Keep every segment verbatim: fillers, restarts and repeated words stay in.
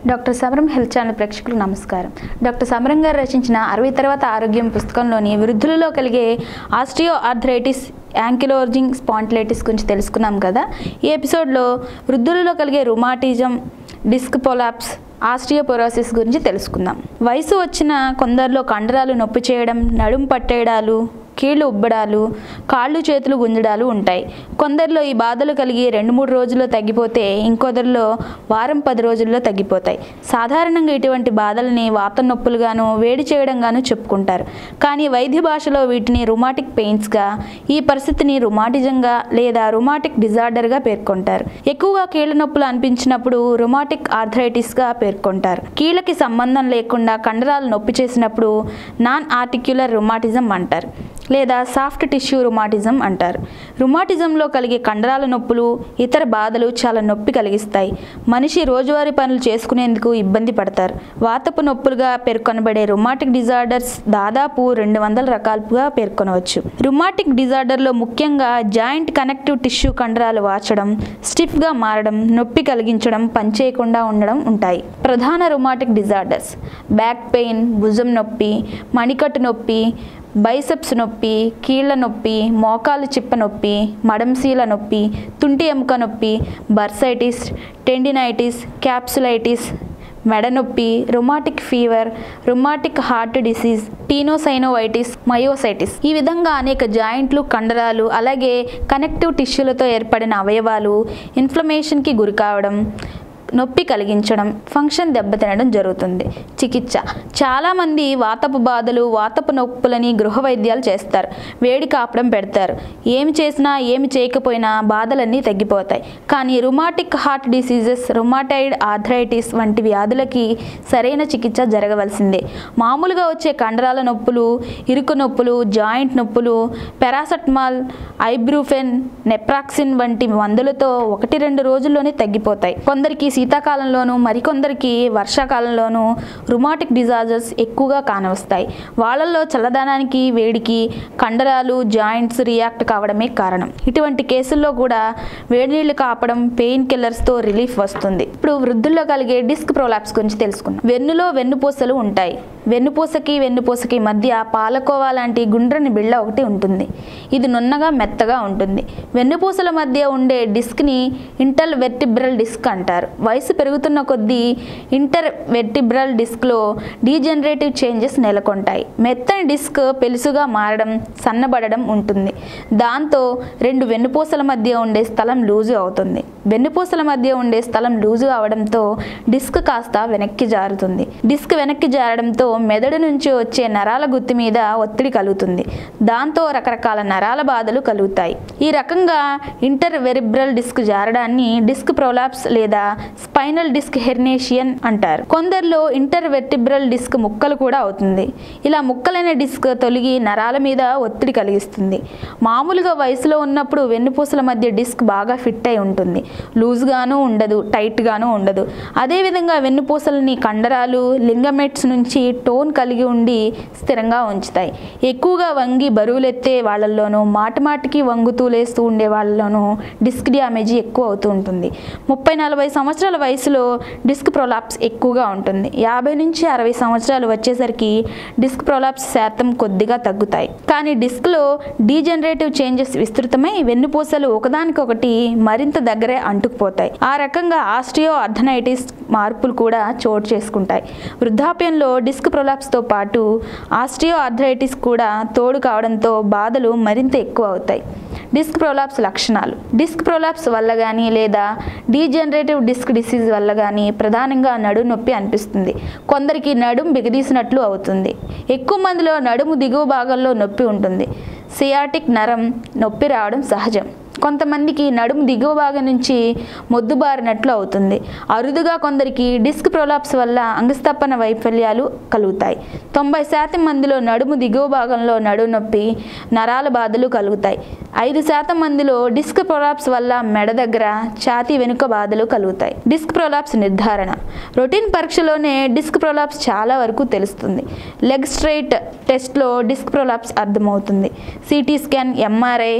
Doctor సమరం health channel ప్రేక్షకులకు నమస్కారం. డాక్టర్ సమరం గారు రచించిన అరవై తర్వాత ఆరోగ్యం పుస్తకంలోని వృద్ధులలో కలిగే ఆస్టియో ఆర్థరైటిస్, యాంకిలోజింగ్ స్పాండిలైటిస్ గురించి తెలుసుకున్నాం కదా. ఈ ఎపిసోడ్లో వృద్ధులలో కలిగే రుమాటిజం, డిస్క్ ప్రొలాప్స్, ఆస్టియోపోరోసిస్ గురించి తెలుసుకుందాం. వయసు వచ్చిన కొందరిలో కండరాలు నొప్పి చేయడం, నడుము పట్టేయడాలు, కీళ్ళు ఉబ్బడాలు, కాళ్ళు చేతులు గుంజడాలు ఉంటాయి. కొందరిలో ఈ బాధలు కలిగి రెండు మూడు రోజుల్లో తగ్గిపోతే ఇంకొదరిలో వారం పది రోజుల్లో తగ్గిపోతాయి. సాధారణంగా ఇటువంటి బాధల్ని వాత నొప్పులుగాను, వేడి చేయడంగాను చెప్పుకుంటారు. కానీ వైద్య భాషలో వీటిని రుమాటిక్ పెయిన్స్గా, ఈ పరిస్థితిని రుమాటిజంగా లేదా రుమాటిక్ డిజార్డర్గా పేర్కొంటారు. ఎక్కువగా కీళ్ళ నొప్పులు అనిపించినప్పుడు రుమాటిక్ ఆర్థరైటిస్గా పేర్కొంటారు. కీళ్ళకి సంబంధం లేకుండా కండరాలు నొప్పి చేసినప్పుడు నాన్ ఆర్టిక్యులర్ రుమాటిజం అంటారు లేదా సాఫ్ట్ టిష్యూ రుమాటిజం అంటారు. రుమాటిజంలో కలిగే కండరాల నొప్పులు, ఇతర బాధలు చాలా నొప్పి కలిగిస్తాయి. మనిషి రోజువారీ పనులు చేసుకునేందుకు ఇబ్బంది పడతారు. వాతపు నొప్పులుగా పేర్కొనబడే రుమాటిక్ డిజార్డర్స్ దాదాపు రెండు వందల రకాలుగా పేర్కొనవచ్చు. రుమాటిక్ డిజార్డర్లో ముఖ్యంగా జాయింట్ కనెక్టివ్ టిష్యూ కండరాలు వాచడం, స్టిఫ్గా మారడం, నొప్పి కలిగించడం, పనిచేయకుండా ఉండడం ఉంటాయి. ప్రధాన రుమాటిక్ డిజార్డర్స్: బ్యాక్ పెయిన్, భుజం నొప్పి, మణికట్టు నొప్పి, బైసెప్స్ నొప్పి, కీళ్ల నొప్పి, మోకాలు చిప్ప నొప్పి, మడంశీల నొప్పి, తుంటి ఎముక నొప్పి, బర్సైటిస్, టెండినైటిస్, క్యాప్సులైటిస్, మెడ నొప్పి, rheumatic fever, rheumatic heart disease, tenosynovitis, myositis. ఈ విధంగా అనేక జాయింట్లు, కండరాలు, అలాగే కనెక్టివ్ టిష్యూలతో ఏర్పడిన అవయవాలు ఇన్ఫ్లమేషన్కి గురి కావడం, నొప్పి కలిగించడం, ఫంక్షన్ దెబ్బతినడం జరుగుతుంది. చికిత్స: చాలామంది వాతపు బాధలు, వాతపు నొప్పులని గృహ వైద్యాలు చేస్తారు. వేడి కాపడం పెడతారు. ఏమి చేసినా ఏమి చేయకపోయినా బాధలన్నీ తగ్గిపోతాయి. కానీ rheumatic heart diseases, rheumatoid arthritis వంటి వ్యాధులకి సరైన చికిత్స జరగవలసిందే. మామూలుగా వచ్చే కండరాల నొప్పులు, ఇరుకు నొప్పులు, జాయింట్ నొప్పులు పారాసెటమాల్, ఐబ్రూఫెన్, నెప్రాక్సిన్ వంటి మందులతో ఒకటి రెండు రోజుల్లోనే తగ్గిపోతాయి. కొందరికి శీతాకాలంలోనూ, మరికొందరికి వర్షాకాలంలోనూ రుమాటిక్ డిజార్డర్స్ ఎక్కువగా కానవస్తాయి. వాళ్ళల్లో చల్లదనానికి, వేడికి కండరాలు, జాయింట్స్ రియాక్ట్ కావడమే కారణం. ఇటువంటి కేసుల్లో కూడా వేడి నీళ్లు కాపడం, పెయిన్ కిల్లర్స్తో రిలీఫ్ వస్తుంది. ఇప్పుడు వృద్ధుల్లో కలిగే డిస్క్ ప్రొలాప్స్ గురించి తెలుసుకుందాం. వెన్నులో వెన్నుపూసలు ఉంటాయి. వెన్నుపూసకి వెన్నుపూసకి మధ్య పాలకోవా లాంటి గుండ్రని బిళ్ళ ఒకటి ఉంటుంది. ఇది నున్నగా మెత్తగా ఉంటుంది. వెన్నుపూసల మధ్య ఉండే డిస్క్ని ఇంటర్ వెర్టిబ్రల్ డిస్క్ అంటారు. వయసు పెరుగుతున్న కొద్దీ ఇంటర్ వెర్టిబ్రల్ డిస్క్లో డీజనరేటివ్ చేంజెస్ నెలకొంటాయి. మెత్తని డిస్క్ పెలుసుగా మారడం, సన్నబడడం ఉంటుంది. దాంతో రెండు వెన్నుపూసల మధ్య ఉండే స్థలం లూజు అవుతుంది. వెన్నుపూసల మధ్య ఉండే స్థలం లూజు అవడంతో డిస్క్ కాస్త వెనక్కి జారుతుంది. డిస్క్ వెనక్కి జారడంతో మెదడు నుంచి వచ్చే నరాల గుత్తి మీద ఒత్తిడి కలుగుతుంది. దాంతో రకరకాల నరాల బాధలు కలుగుతాయి. ఈ రకంగా ఇంటర్ వెరిబ్రల్ డిస్క్ జారడాన్ని డిస్క్ ప్రొలాప్స్ లేదా స్పైనల్ డిస్క్ హెర్నియేషన్ అంటారు. కొందరిలో ఇంటర్ వెర్టిబ్రల్ డిస్క్ ముక్కలు కూడా అవుతుంది. ఇలా ముక్కలైన డిస్క్ తొలగి నరాల మీద ఒత్తిడి కలిగిస్తుంది. మామూలుగా వయసులో ఉన్నప్పుడు వెన్నుపూసల మధ్య డిస్క్ బాగా ఫిట్ అయి ఉంటుంది. లూజ్గాను ఉండదు, టైట్గాను ఉండదు. అదేవిధంగా వెన్నుపూసలని కండరాలు, లింగమెట్స్ నుంచి టోన్ కలిగి ఉండి స్థిరంగా ఉంచుతాయి. ఎక్కువగా వంగి బరువులెత్తే వాళ్ళల్లోనూ, మాటిమాటికి వంగుతూ లేస్తూ ఉండే వాళ్ళలోనూ డిస్క్ డ్యామేజీ ఎక్కువ అవుతూ ఉంటుంది. ముప్పై నలభై సంవత్సరాల వయసులో డిస్క్ ప్రొలాప్స్ ఎక్కువగా ఉంటుంది. యాభై నుంచి అరవై సంవత్సరాలు వచ్చేసరికి డిస్క్ ప్రొలాప్స్ శాతం కొద్దిగా తగ్గుతాయి. కానీ డిస్క్లో డీజనరేటివ్ చేంజెస్ విస్తృతమై వెన్నుపూసలు ఒకదానికొకటి మరింత దగ్గరే అంటుకుపోతాయి. ఆ రకంగా ఆస్టియో ఆర్థరైటిస్ మార్పులు కూడా చోటు చేసుకుంటాయి. వృద్ధాప్యంలో డిస్క్ ప్రొలాప్స్తో పాటు ఆస్టియో ఆర్థరైటిస్ కూడా తోడు కావడంతో బాధలు మరింత ఎక్కువ అవుతాయి. డిస్క్ ప్రొలాప్స్ లక్షణాలు: డిస్క్ ప్రొలాప్స్ వల్ల కానీ లేదా డీజనరేటివ్ డిస్క్ డిసీజ్ వల్ల కానీ ప్రధానంగా నడుము నొప్పి అనిపిస్తుంది. కొందరికి నడుము బిగదీసినట్లు అవుతుంది. ఎక్కువ మందిలో నడుము దిగువ భాగంలో నొప్పి ఉంటుంది. సియాటిక్ నరం నొప్పి రావడం సహజం. కొంతమందికి నడుము దిగువ భాగం నుంచి మొద్దుబారినట్లు అవుతుంది. అరుదుగా కొందరికి డిస్క్ ప్రొలాప్స్ వల్ల అంగస్తపన వైఫల్యాలు కలుగుతాయి. తొంభై శాతం మందిలో నడుము దిగువ భాగంలో నడుము నొప్పి, నరాల బాధలు కలుగుతాయి. ఐదు శాతం మందిలో డిస్క్ ప్రొలాప్స్ వల్ల మెడ దగ్గర, ఛాతీ వెనుక బాధలు కలుగుతాయి. డిస్క్ ప్రొలాప్స్ నిర్ధారణ: రొటీన్ పరీక్షలోనే డిస్క్ ప్రొలాప్స్ చాలా వరకు తెలుస్తుంది. లెగ్ స్ట్రెయిట్ టెస్ట్లో డిస్క్ ప్రొలాప్స్ అర్థమవుతుంది. CT scan, MRI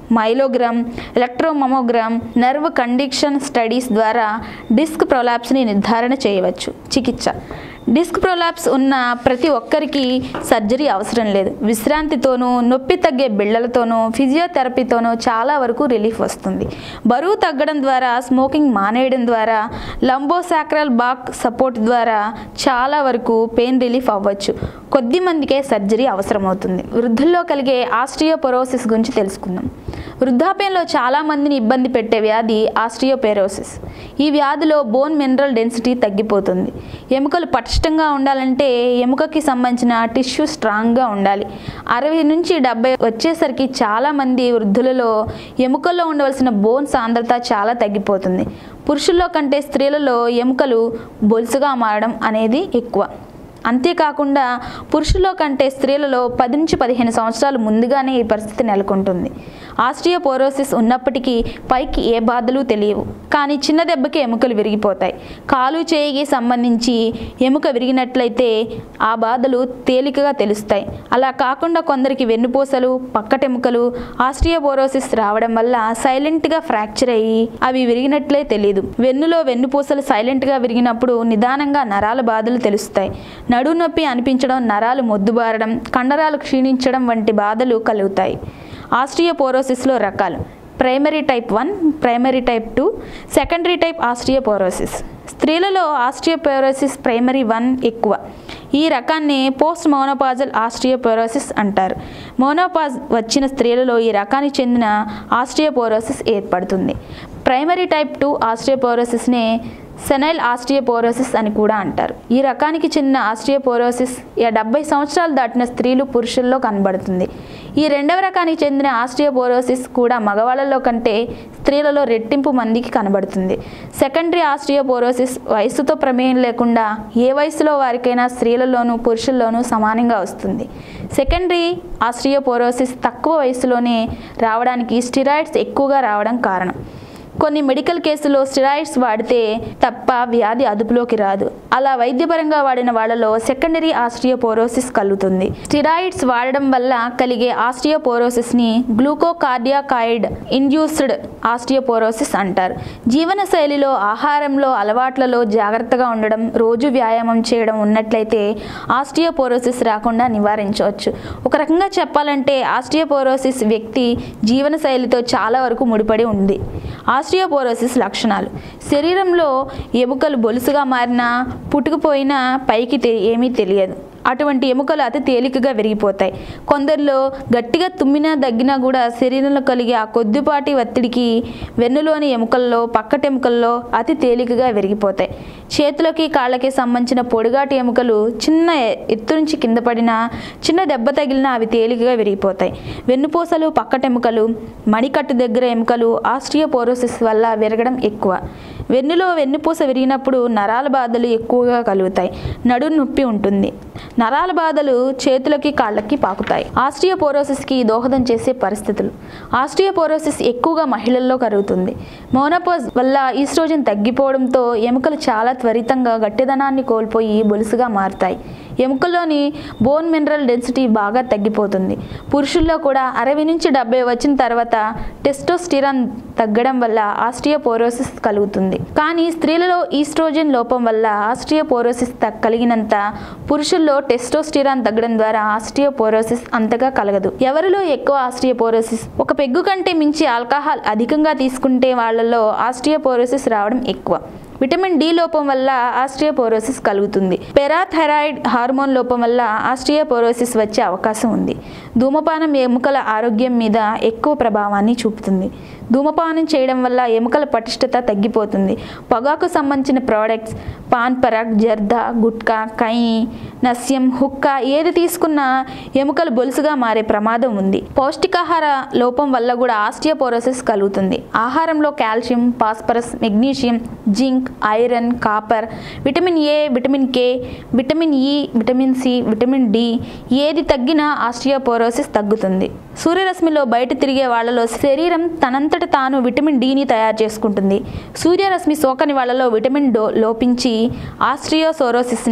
myelogram, electromyogram, nerve conduction studies ద్వారా డిస్క్ ప్రొలాప్స్ని నిర్ధారణ చేయవచ్చు. చికిత్స. డిస్క్ ప్రొలాప్స్ ఉన్న ప్రతి ఒక్కరికి సర్జరీ అవసరం లేదు. విశ్రాంతితోనూ, నొప్పి తగ్గే బిళ్ళలతోనూ, ఫిజియోథెరపీతోనూ చాలా వరకు రిలీఫ్ వస్తుంది. బరువు తగ్గడం ద్వారా, స్మోకింగ్ మానేయడం ద్వారా, లంబోసాక్రల్ బాక్ సపోర్ట్ ద్వారా చాలా వరకు పెయిన్ రిలీఫ్ అవ్వచ్చు. కొద్ది మందికే సర్జరీ అవసరమవుతుంది. వృద్ధుల్లో కలిగే ఆస్టియోపోరోసిస్ గురించి తెలుసుకుందాం. వృద్ధాప్యంలో చాలామందిని ఇబ్బంది పెట్టే వ్యాధి ఆస్టియోపోరోసిస్. ఈ వ్యాధిలో బోన్ మినరల్ డెన్సిటీ తగ్గిపోతుంది. ఎముకలు పటిష్టంగా ఉండాలంటే ఎముకకి సంబంధించిన టిష్యూ స్ట్రాంగ్గా ఉండాలి. అరవై నుంచి డెబ్బై వచ్చేసరికి చాలామంది వృద్ధులలో ఎముకల్లో ఉండవలసిన బోన్ సాంద్రత చాలా తగ్గిపోతుంది. పురుషుల్లో కంటే స్త్రీలలో ఎముకలు బొలుసుగా మారడం అనేది ఎక్కువ. అంతేకాకుండా పురుషుల్లో కంటే స్త్రీలలో పది నుంచి పదిహేను సంవత్సరాలు ముందుగానే ఈ పరిస్థితి నెలకొంటుంది. ఆస్టియోపోరోసిస్ ఉన్నప్పటికీ పైకి ఏ బాధలు తెలియవు, కానీ చిన్న దెబ్బకి ఎముకలు విరిగిపోతాయి. కాలు చేయికి సంబంధించి ఎముక విరిగినట్లయితే ఆ బాధలు తేలికగా తెలుస్తాయి. అలా కాకుండా కొందరికి వెన్నుపూసలు, పక్కటెముకలు ఆస్టియోపోరోసిస్ రావడం వల్ల సైలెంట్గా ఫ్రాక్చర్ అయ్యి అవి విరిగినట్లే తెలియదు. వెన్నులో వెన్నుపూసలు సైలెంట్గా విరిగినప్పుడు నిదానంగా నరాల బాధలు తెలుస్తాయి. నడు నొప్పి అనిపించడం, నరాలు మొద్దుబారడం, కండరాలు క్షీణించడం వంటి బాధలు కలుగుతాయి. ఆస్టియోపోరోసిస్లో రకాలు: primary type one, primary type two, secondary type osteoporosis. స్త్రీలలో ఆస్టియోపోరోసిస్ ప్రైమరీ వన్ ఎక్కువ. ఈ రకాన్ని పోస్ట్ మోనోపాజల్ ఆస్టియోపోరోసిస్ అంటారు. మోనోపాజ్ వచ్చిన స్త్రీలలో ఈ రకానికి చెందిన ఆస్టియోపోరోసిస్ ఏర్పడుతుంది. ప్రైమరీ టైప్ టూ ఆస్టియోపోరోసిస్నే సెనైల్ ఆస్టియోపోరోసిస్ అని కూడా అంటారు. ఈ రకానికి చెందిన ఆస్టియోపోరోసిస్ డెబ్బై సంవత్సరాలు దాటిన స్త్రీలు, పురుషుల్లో కనబడుతుంది. ఈ రెండవ రకానికి చెందిన ఆస్టియోపోరోసిస్ కూడా మగవాళ్ళలో కంటే స్త్రీలలో రెట్టింపు మందికి కనబడుతుంది. సెకండరీ ఆస్టియోపోరోసిస్ వయసుతో ప్రమేయం లేకుండా ఏ వయసులో వారికైనా స్త్రీలలోనూ పురుషుల్లోనూ సమానంగా వస్తుంది. సెకండరీ ఆస్టియోపోరోసిస్ తక్కువ వయసులోనే రావడానికి స్టిరాయిడ్స్ ఎక్కువగా రావడం కారణం. కొన్ని మెడికల్ కేసుల్లో స్టెరాయిడ్స్ వాడితే తప్ప వ్యాధి అదుపులోకి రాదు. అలా వైద్యపరంగా వాడిన వాళ్ళలో సెకండరీ ఆస్టియోపోరోసిస్ కలుగుతుంది. స్టెరాయిడ్స్ వాడడం వల్ల కలిగే ఆస్టియోపోరోసిస్ని గ్లూకోకార్డియాకాయిడ్ ఇండ్యూస్డ్ ఆస్టియోపోరోసిస్ అంటారు. జీవనశైలిలో, ఆహారంలో, అలవాట్లలో జాగ్రత్తగా ఉండడం, రోజు వ్యాయామం చేయడం ఉన్నట్లయితే ఆస్టియోపోరోసిస్ రాకుండా నివారించవచ్చు. ఒక రకంగా చెప్పాలంటే ఆస్టియోపోరోసిస్ వ్యక్తి జీవనశైలితో చాలా వరకు ముడిపడి ఉంది. ఆస్టియోపోరోసిస్ లక్షణాలు: శరీరంలో ఎముకలు బొలుసుగా మారినా, పుట్టుకుపోయినా పైకి ఏమీ తెలియదు. అటువంటి ఎముకలు అతి తేలికగా విరిగిపోతాయి. కొందరిలో గట్టిగా తుమ్మినా, దగ్గినా కూడా శరీరంలో కలిగే ఆ కొద్దిపాటి ఒత్తిడికి వెన్నులోని ఎముకల్లో, పక్కటెముకల్లో అతి తేలికగా విరిగిపోతాయి. చేతులకి, కాళ్ళకి సంబంధించిన పొడిగాటి ఎముకలు చిన్న ఎత్తు నుంచి కింద పడినా, చిన్న దెబ్బ తగిలినా అవి తేలికగా విరిగిపోతాయి. వెన్నుపూసలు, పక్కటెముకలు, మణికట్టు దగ్గర ఎముకలు ఆస్టియోపోరోసిస్ వల్ల విరగడం ఎక్కువ. వెన్నులో వెన్నుపూస విరిగినప్పుడు నరాల బాధలు ఎక్కువగా కలుగుతాయి. నడు నొప్పి ఉంటుంది. నరాల బాధలు చేతులకి, కాళ్ళకి పాకుతాయి. ఆస్టియోపోరోసిస్కి దోహదం చేసే పరిస్థితులు: ఆస్టియోపోరోసిస్ ఎక్కువగా మహిళల్లో కలుగుతుంది. మోనోపాజ్ వల్ల ఈస్ట్రోజన్ తగ్గిపోవడంతో ఎముకలు చాలా త్వరితంగా గట్టిదనాన్ని కోల్పోయి బొలుసుగా మారుతాయి. ఎముకల్లోని బోన్ మినరల్ డెన్సిటీ బాగా తగ్గిపోతుంది. పురుషుల్లో కూడా అరవై నుంచి డెబ్బై వచ్చిన తర్వాత టెస్టోస్టిరాన్ తగ్గడం వల్ల ఆస్టియోపోరోసిస్ కలుగుతుంది. కానీ స్త్రీలలో ఈస్ట్రోజన్ లోపం వల్ల ఆస్టియోపోరోసిస్ కలిగినంత పురుషుల్లో టెస్టోస్టిరాన్ తగ్గడం ద్వారా ఆస్టియోపోరోసిస్ అంతగా కలగదు. ఎవరిలో ఎక్కువ ఆస్టియోపోరోసిస్? ఒక పెగ్గు కంటే మించి ఆల్కహాల్ అధికంగా తీసుకుంటే వాళ్ళలో ఆస్టియోపోరోసిస్ రావడం ఎక్కువ. విటమిన్ డి లోపం వల్ల ఆస్టియోపోరోసిస్ కలుగుతుంది. పెరాథైరాయిడ్ హార్మోన్ లోపం వల్ల ఆస్టియోపోరోసిస్ వచ్చే అవకాశం ఉంది. ధూమపానం ఎముకల ఆరోగ్యం మీద ఎక్కువ ప్రభావాన్ని చూపుతుంది. ధూమపానం చేయడం వల్ల ఎముకల పటిష్టత తగ్గిపోతుంది. పొగాకు సంబంధించిన ప్రోడక్ట్స్, పాన్ పరాగ్, జర్దా, గుట్కా, కైని, నస్యం, హుక్కా ఏది తీసుకున్నా ఎముకలు బొలుసుగా మారే ప్రమాదం ఉంది. పౌష్టికాహార లోపం వల్ల కూడా ఆస్టియోపోరోసిస్ కలుగుతుంది. ఆహారంలో calcium, phosphorus, magnesium, zinc, iron, copper, vitamin A, vitamin K, vitamin E, vitamin C, vitamin D ఏది తగ్గినా ఆస్టియోపోరోసిస్ తగ్గుతుంది. సూర్యరశ్మిలో బయట తిరిగే వాళ్లలో శరీరం తనంతట తాను విటమిన్ డిని తయారు చేసుకుంటుంది. సూర్యరశ్మి సోకని వాళ్లలో విటమిన్ డో లోపించి ఆస్టియోపోరోసిస్ని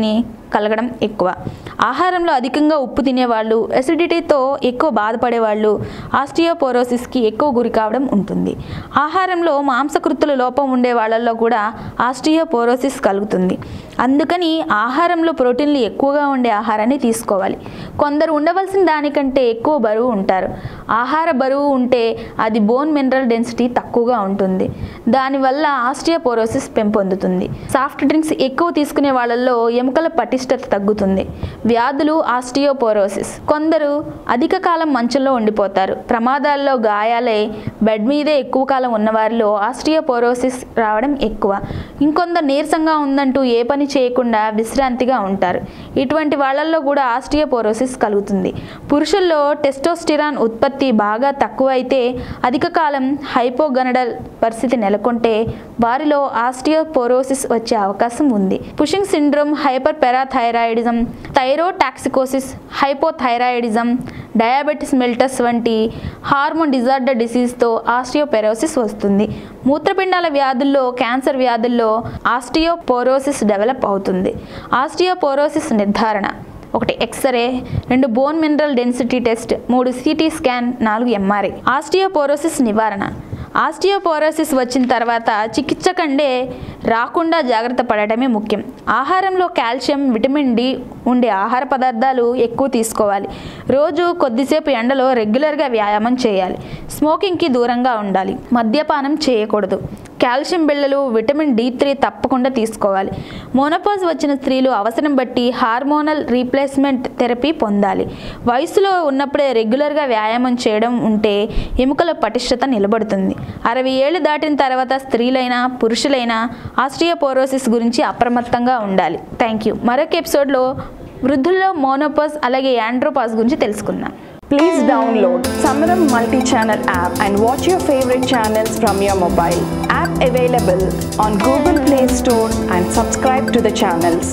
కలగడం ఎక్కువ. ఆహారంలో అధికంగా ఉప్పు తినేవాళ్ళు, ఎసిడిటీతో ఎక్కువ బాధపడేవాళ్ళు ఆస్టియోపోరోసిస్కి ఎక్కువ గురి కావడం ఉంటుంది. ఆహారంలో మాంసకృతుల లోపం ఉండే వాళ్ళల్లో కూడా ఆస్టియోపోరోసిస్ కలుగుతుంది. అందుకని ఆహారంలో ప్రోటీన్లు ఎక్కువగా ఉండే ఆహారాన్ని తీసుకోవాలి. కొందరు ఉండవలసిన దానికంటే ఎక్కువ బరువు ఉంటారు. ఆహార బరువు ఉంటే అది బోన్ మినరల్ డెన్సిటీ తక్కువగా ఉంటుంది. దానివల్ల ఆస్టియోపోరోసిస్ పెంపొందుతుంది. సాఫ్ట్ డ్రింక్స్ ఎక్కువ తీసుకునే వాళ్ళల్లో ఎముకల పటిష్టత తగ్గుతుంది. వ్యాధులు ఆస్టియోపోరోసిస్. కొందరు అధిక కాలం మంచంలో ఉండిపోతారు. ప్రమాదాల్లో గాయాలై బెడ్ మీదే ఎక్కువ కాలం ఉన్నవారిలో ఆస్టియోపోరోసిస్ రావడం ఎక్కువ. ఇంకొందరు నీరసంగా ఉందంటూ ఏ పని చేయకుండా విశ్రాంతిగా ఉంటారు. ఇటువంటి వాళ్ళల్లో కూడా ఆస్టియోపోరోసిస్ కలుగుతుంది. పురుషుల్లో టెస్టోస్టిరాన్ ఉత్పత్తి బాగా తక్కువ అయితే అధిక కాలం హైపోగనడల్ పరిస్థితి నెలకొంటే వారిలో ఆస్టియోపోరోసిస్ వచ్చే అవకాశం ఉంది. Cushing syndrome, hyperparathyroidism, thyrotoxicosis, hypothyroidism, diabetes mellitus వంటి హార్మోన్ డిజార్డర్ డిసీజ్తో ఆస్టియోపోరోసిస్ వస్తుంది. మూత్రపిండాల వ్యాధుల్లో, క్యాన్సర్ వ్యాధుల్లో ఆస్టియోపోరోసిస్ డెవలప్ అవుతుంది. ఆస్టియోపోరోసిస్ నిర్ధారణ: ఒకటి ఎక్స్రే, రెండు బోన్ మినరల్ డెన్సిటీ టెస్ట్, మూడు సిటీ స్కాన్, నాలుగు ఎంఆర్ఐ. ఆస్టియోపోరోసిస్ నివారణ: ఆస్టియోపోరోసిస్ వచ్చిన తర్వాత చికిత్స కంటే రాకుండా జాగ్రత్త పడటమే ముఖ్యం. ఆహారంలో కాల్షియం, విటమిన్ డి ఉండే ఆహార పదార్థాలు ఎక్కువ తీసుకోవాలి. రోజు కొద్దిసేపు ఎండలో రెగ్యులర్గా వ్యాయామం చేయాలి. స్మోకింగ్కి దూరంగా ఉండాలి. మద్యపానం చేయకూడదు. కాల్షియం బిళ్ళలు, విటమిన్ డి త్రీ తప్పకుండా తీసుకోవాలి. మోనోపాజ్ వచ్చిన స్త్రీలు అవసరం బట్టి హార్మోనల్ రీప్లేస్మెంట్ థెరపీ పొందాలి. వయసులో ఉన్నప్పుడే రెగ్యులర్గా వ్యాయామం చేయడం ఉంటే ఎముకల పటిష్టత నిలబడుతుంది. అరవై ఏళ్ళు దాటిన తర్వాత స్త్రీలైనా పురుషులైనా ఆస్టియోపోరోసిస్ గురించి అప్రమత్తంగా ఉండాలి. Thank you. మరొక ఎపిసోడ్లో వృద్ధుల్లో మోనోపాజ్ అలాగే యాండ్రోపాజ్ గురించి తెలుసుకుందాం. Please download Samaram multi-channel app and watch your favorite channels from your mobile. App available on Google Play Store and subscribe to the channels.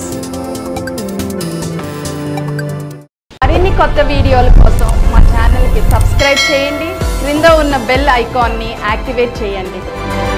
మరిన్ని కొత్త వీడియోల కోసం మా ఛానల్కి సబ్స్క్రైబ్ చేయండి. క్రింద ఉన్న బెల్ ఐకాన్ని యాక్టివేట్ చేయండి.